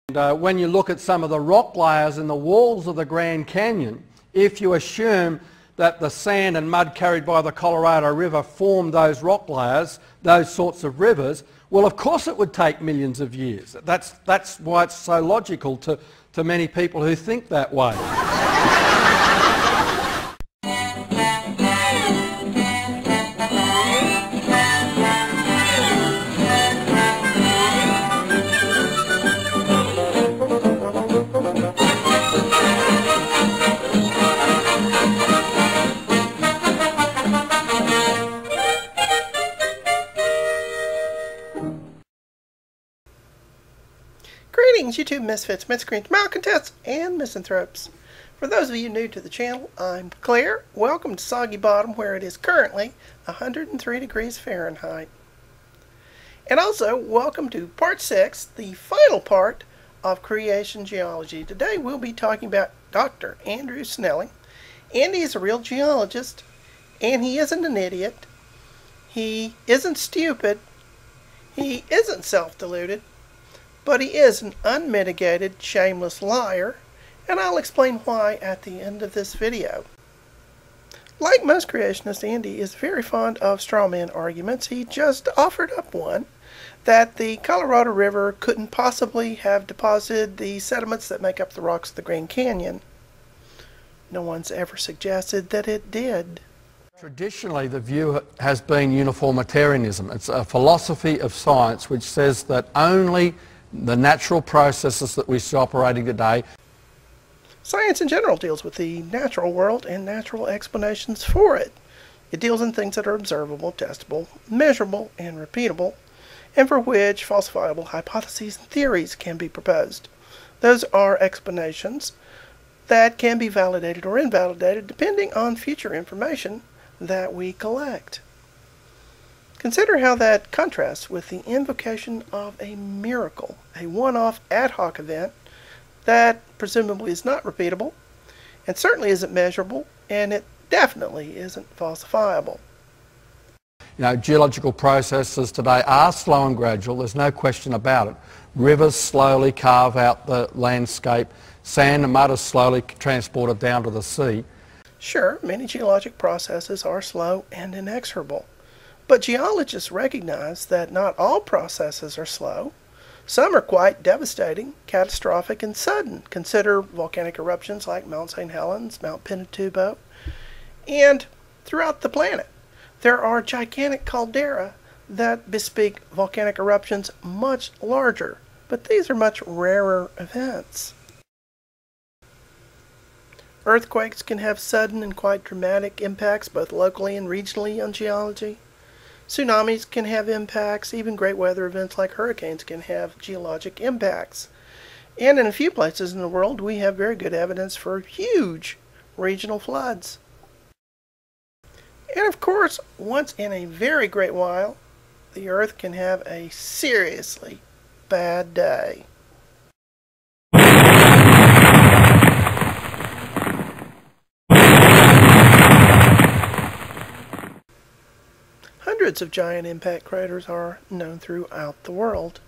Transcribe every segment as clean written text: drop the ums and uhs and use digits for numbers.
And when you look at some of the rock layers in the walls of the Grand Canyon, if you assume that the sand and mud carried by the Colorado River formed those rock layers, those sorts of rivers, well, of course it would take millions of years. That's why it's so logical to many people who think that way. Greetings, YouTube misfits, miscreants, malcontents, and misanthropes. For those of you new to the channel, I'm Claire. Welcome to Soggy Bottom, where it is currently 103 degrees Fahrenheit. And also, welcome to Part 6, the final part of Creation Geology. Today we'll be talking about Dr. Andy Snelling. Andy is a real geologist, and he isn't an idiot. He isn't stupid. He isn't self-deluded. But he is an unmitigated, shameless liar, and I'll explain why at the end of this video. Like most creationists, Andy is very fond of straw man arguments. He just offered up one that the Colorado River couldn't possibly have deposited the sediments that make up the rocks of the Grand Canyon. No one's ever suggested that it did. Traditionally, the view has been uniformitarianism. It's a philosophy of science which says that only the natural processes that we see operating today. Science in general deals with the natural world and natural explanations for it. It deals in things that are observable, testable, measurable, and repeatable, and for which falsifiable hypotheses and theories can be proposed. Those are explanations that can be validated or invalidated depending on future information that we collect. Consider how that contrasts with the invocation of a miracle, a one-off ad hoc event that presumably is not repeatable, and certainly isn't measurable, and it definitely isn't falsifiable. You know, geological processes today are slow and gradual, there's no question about it. Rivers slowly carve out the landscape, sand and mud is slowly transported down to the sea. Sure, many geologic processes are slow and inexorable. But geologists recognize that not all processes are slow. Some are quite devastating, catastrophic, and sudden. Consider volcanic eruptions like Mount St. Helens, Mount Pinatubo, and throughout the planet. There are gigantic caldera that bespeak volcanic eruptions much larger, but these are much rarer events. Earthquakes can have sudden and quite dramatic impacts both locally and regionally on geology. Tsunamis can have impacts, even great weather events like hurricanes can have geologic impacts. And in a few places in the world, we have very good evidence for huge regional floods. And of course, once in a very great while, the Earth can have a seriously bad day. Hundreds of giant impact craters are known throughout the world.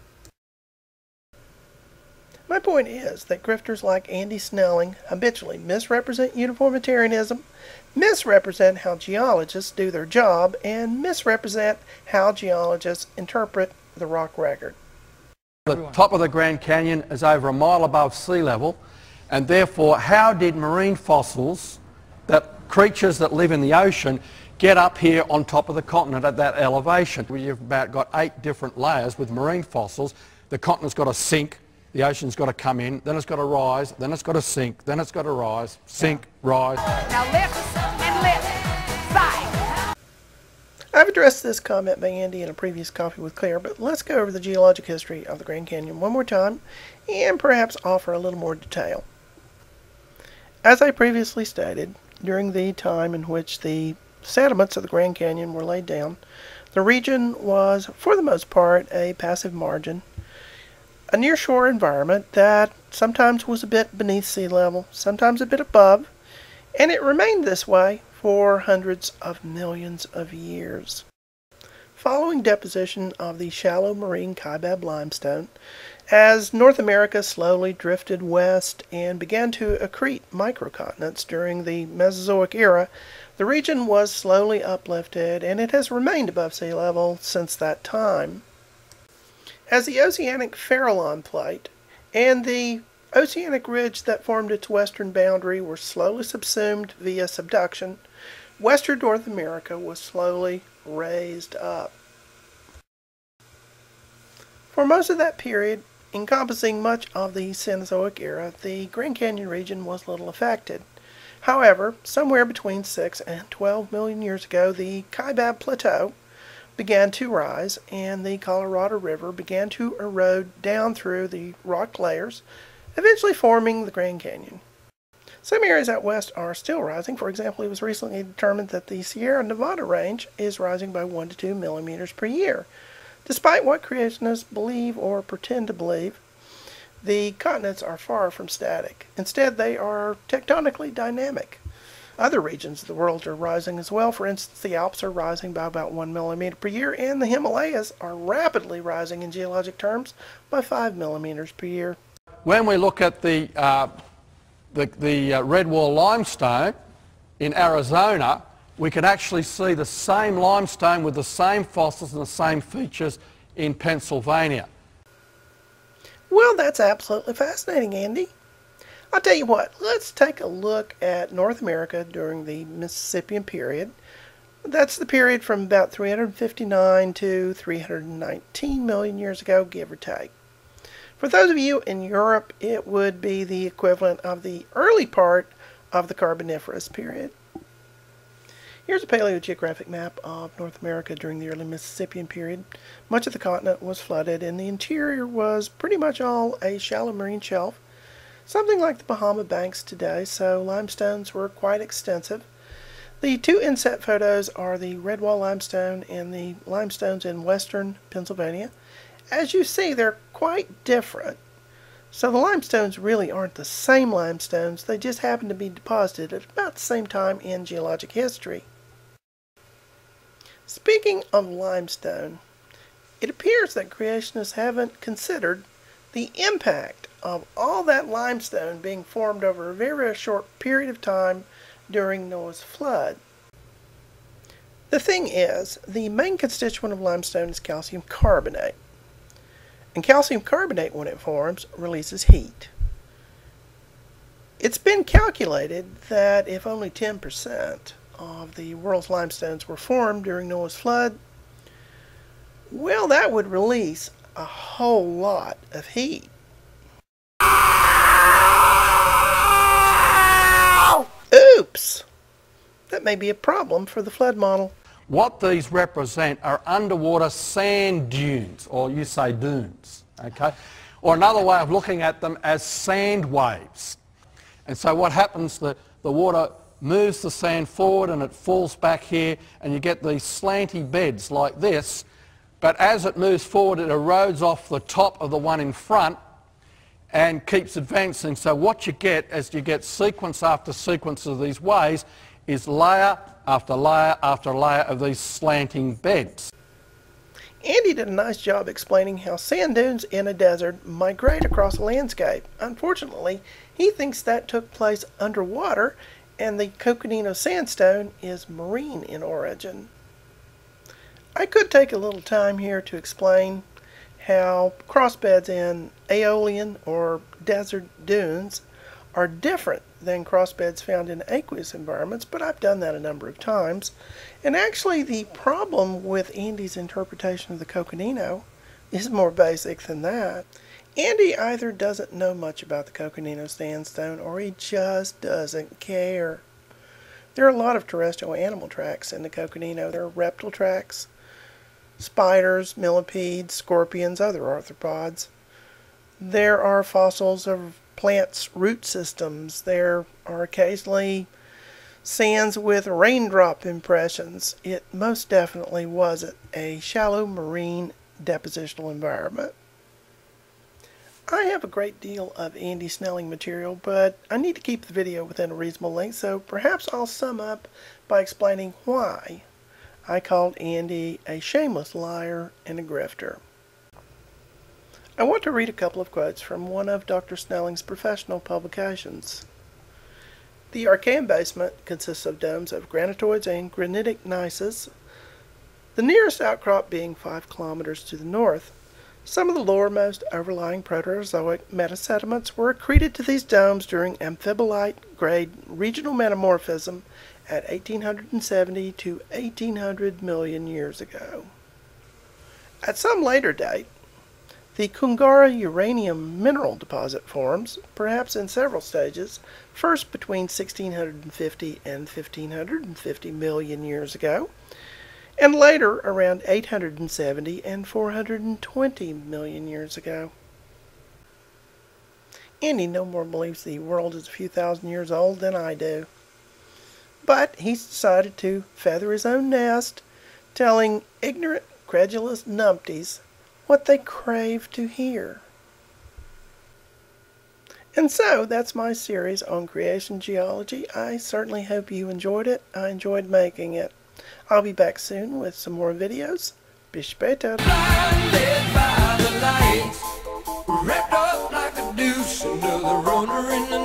My point is that grifters like Andy Snelling habitually misrepresent uniformitarianism, misrepresent how geologists do their job, and misrepresent how geologists interpret the rock record. The top of the Grand Canyon is over a mile above sea level, and therefore how did marine fossils, creatures that live in the ocean, get up here on top of the continent at that elevation? You've about got 8 different layers with marine fossils. The continent's got to sink, the ocean's got to come in, then it's got to rise, then it's got to sink, then it's got to rise, sink, rise. Now lift and lift, side. I've addressed this comment by Andy in a previous Coffee with Claire, but let's go over the geologic history of the Grand Canyon one more time and perhaps offer a little more detail. As I previously stated, during the time in which the sediments of the Grand Canyon were laid down, the region was, for the most part, a passive margin, a nearshore environment that sometimes was a bit beneath sea level, sometimes a bit above, and it remained this way for hundreds of millions of years. Following deposition of the shallow marine Kaibab limestone, As North America slowly drifted west and began to accrete microcontinents during the Mesozoic era, the region was slowly uplifted, and it has remained above sea level since that time. As the Oceanic Farallon Plate and the oceanic ridge that formed its western boundary were slowly subsumed via subduction, western North America was slowly raised up. For most of that period, encompassing much of the Cenozoic era, the Grand Canyon region was little affected. However, somewhere between 6 and 12 million years ago, the Kaibab Plateau began to rise, and the Colorado River began to erode down through the rock layers, eventually forming the Grand Canyon. Some areas out west are still rising. For example, it was recently determined that the Sierra Nevada range is rising by 1 to 2 millimeters per year. Despite what creationists believe or pretend to believe, the continents are far from static. Instead, they are tectonically dynamic. Other regions of the world are rising as well. For instance, the Alps are rising by about 1 millimeter per year, and the Himalayas are rapidly rising in geologic terms by 5 millimeters per year. When we look at the red wall limestone in Arizona, we can actually see the same limestone with the same fossils and the same features in Pennsylvania. Well, that's absolutely fascinating, Andy. I'll tell you what, let's take a look at North America during the Mississippian period. That's the period from about 359 to 319 million years ago, give or take. For those of you in Europe, it would be the equivalent of the early part of the Carboniferous period. Here's a paleogeographic map of North America during the early Mississippian period. Much of the continent was flooded, and the interior was pretty much all a shallow marine shelf, something like the Bahama Banks today, so limestones were quite extensive. The two inset photos are the red wall limestone and the limestones in western Pennsylvania. As you see, they're quite different. So the limestones really aren't the same limestones, they just happen to be deposited at about the same time in geologic history. Speaking of limestone, it appears that creationists haven't considered the impact of all that limestone being formed over a very short period of time during Noah's flood. The thing is, the main constituent of limestone is calcium carbonate. And calcium carbonate, when it forms, releases heat. It's been calculated that if only 10% of the world's limestones were formed during Noah's flood, well, that would release a whole lot of heat. Oops! That may be a problem for the flood model. What these represent are underwater sand dunes, or you say dunes, okay? Or another way of looking at them as sand waves. And so what happens, the water moves the sand forward and it falls back here, and you get these slanty beds like this, but as it moves forward it erodes off the top of the one in front and keeps advancing. So what you get as you get sequence after sequence of these waves is layer after layer after layer of these slanting beds. Andy did a nice job explaining how sand dunes in a desert migrate across a landscape. Unfortunately, he thinks that took place underwater, and the Coconino sandstone is marine in origin. I could take a little time here to explain how crossbeds in aeolian or desert dunes are different than crossbeds found in aqueous environments, but I've done that a number of times. And actually the problem with Andy's interpretation of the Coconino is more basic than that. Andy either doesn't know much about the Coconino sandstone or he just doesn't care. There are a lot of terrestrial animal tracks in the Coconino. There are reptile tracks, spiders, millipedes, scorpions, other arthropods. There are fossils of plants' root systems. There are occasionally sands with raindrop impressions. It most definitely wasn't a shallow marine depositional environment. I have a great deal of Andy Snelling material, but I need to keep the video within a reasonable length, so perhaps I'll sum up by explaining why I called Andy a shameless liar and a grifter. I want to read a couple of quotes from one of Dr. Snelling's professional publications. The Archean basement consists of domes of granitoids and granitic gneisses, the nearest outcrop being 5 kilometers to the north. Some of the lowermost overlying Proterozoic metasediments were accreted to these domes during amphibolite-grade regional metamorphism at 1870 to 1800 million years ago. At some later date, the Kungara uranium mineral deposit forms, perhaps in several stages, first between 1650 and 1550 million years ago, and later around 870 and 420 million years ago. Andy no more believes the world is a few thousand years old than I do. But he's decided to feather his own nest, telling ignorant, credulous numpties what they crave to hear. And so, that's my series on creation geology. I certainly hope you enjoyed it. I enjoyed making it. I'll be back soon with some more videos. Bis später. Blinded by the lights, wrapped up like a deuce under the runner in the